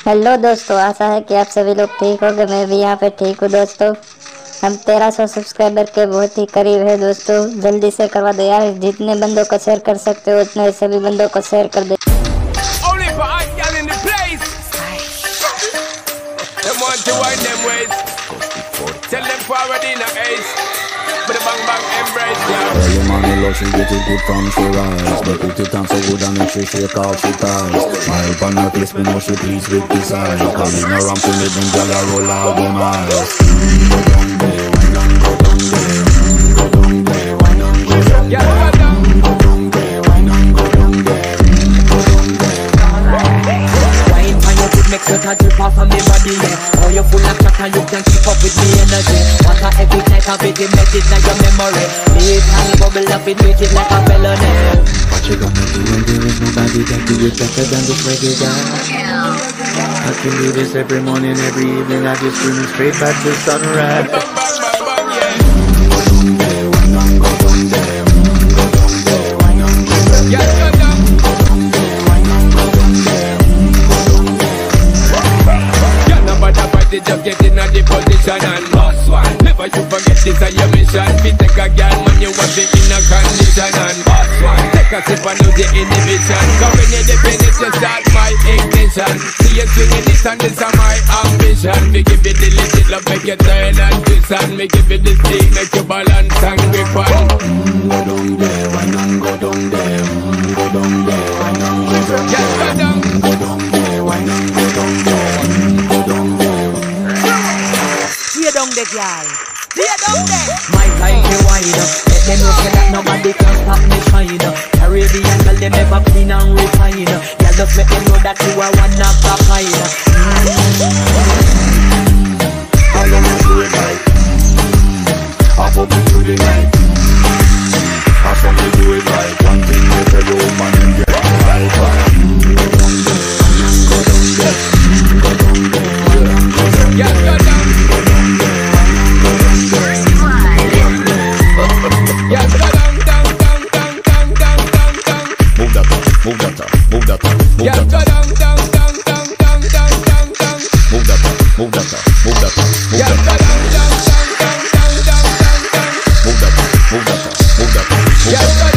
Hello दोस्तों, आशा है कि आप सभी लोग ठीक होंगे। मैं भी यहाँ पे ठीक हूँ दोस्तों। हम 1300 सब्सक्राइबर के बहुत ही करीब है दोस्तों। जल्दी से करवा दो यार, जितने बंदों को शेयर कर सकते हो उतने सभी बंदों को शेयर कर दे। Early morning love, she get it good from she rise. But put it on so good and make she shake off she ties. Smile on her face, me know she pleased with this eye. Coming around to me, them gyal a roll out them eyes. Go down there, why not go down there? Go down there, why not go down there? Go down there, why not go down there? Go down there. Wine on your foot makes you touch it off of me body, yeah. Oh, you full of chat and you can keep up with me energy. What a every night of it, it make it like your memory. Leave honey bubble up, it make it like a felony. What you gonna do when there is nobody that do it better than this reggae guy? I can do this every morning, every evening. I just scream straight back to sunrise. Go down there, why not go down there? Go down there, why not go down there? Go down there, why not go down there? Go down there. Yeah, nobody fight it, just get in a the position and boss one. Never you forget this is your mission. Be take a girl when you want it in a condition and boss one. Take a sip and lose the inhibition. Cause when you depend it, you start my ignition. See you swinging this and this is my ambition. Me give it the little love, make you turn and twist and me give it the steam, make you balance and grip on. Go down there, why not go down there? Go down there, why not go down there? Go down there, why not go down there? Go down there. Stay down there, girl. Stay down there. My time be wide up. Let them know say that nobody can stop me shine. Caribbean girl, them ever clean and refine. Girl, just let them know that you are one of the kind. I wanna do it right. I hope you do it right. I hope you do it right. One thing you tell your woman and get it right. Go down there, go down there, go down there, go down there, go down there. Move that up, move that up, move that up, move that up. Move that up, move that up, move that up, move that up. Move that up, move that up, move that up, move that up.